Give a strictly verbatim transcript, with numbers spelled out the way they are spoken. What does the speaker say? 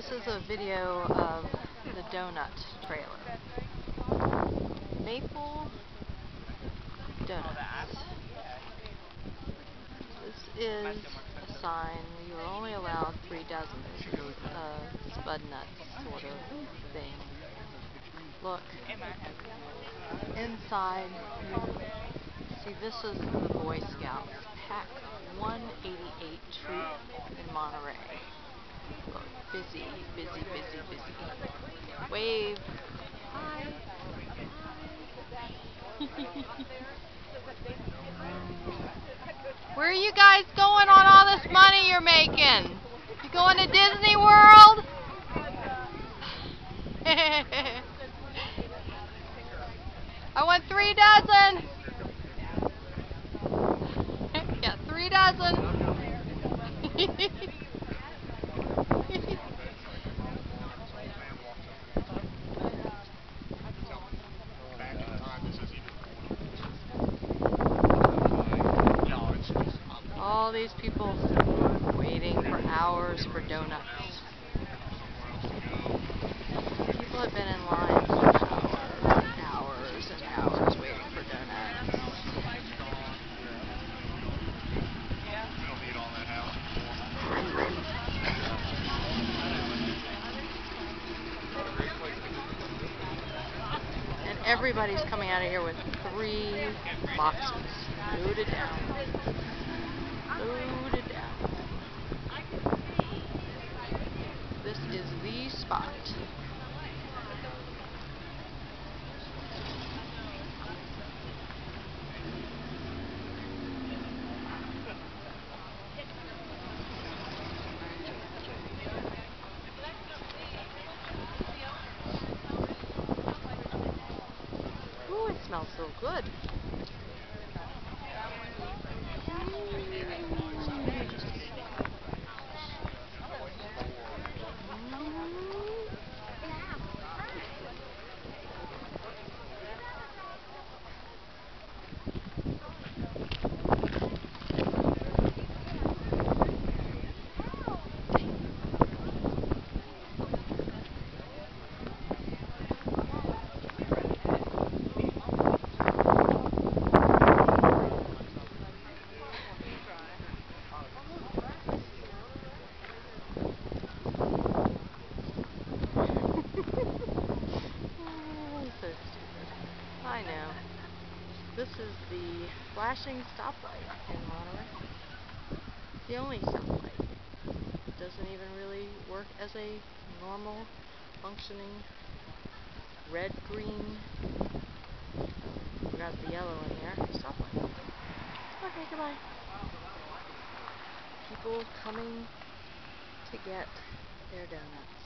This is a video of the Donut trailer. Maple Donuts. This is a sign. You are only allowed three dozen. This is a spud nut sort of thing. Look. Inside, see, this is the Boy Scouts. Pack one eighty-eight troop in Monterey. Look, busy, busy, busy, busy. Wave. Hi. Where are you guys going on all this money you're making? You going to Disney World? I want three dozen. Yeah, three dozen. All these people waiting for hours for donuts. People have been in line for hours, hours and hours waiting for donuts. And everybody's coming out of here with three boxes loaded down. Loaded down. This is the spot. Ooh, it smells so good. I know. This is the flashing stoplight in Monterey. It's the only stoplight. It doesn't even really work as a normal, functioning red-green. Oh, forgot the yellow in there. Stoplight. Okay, goodbye. People coming to get their donuts.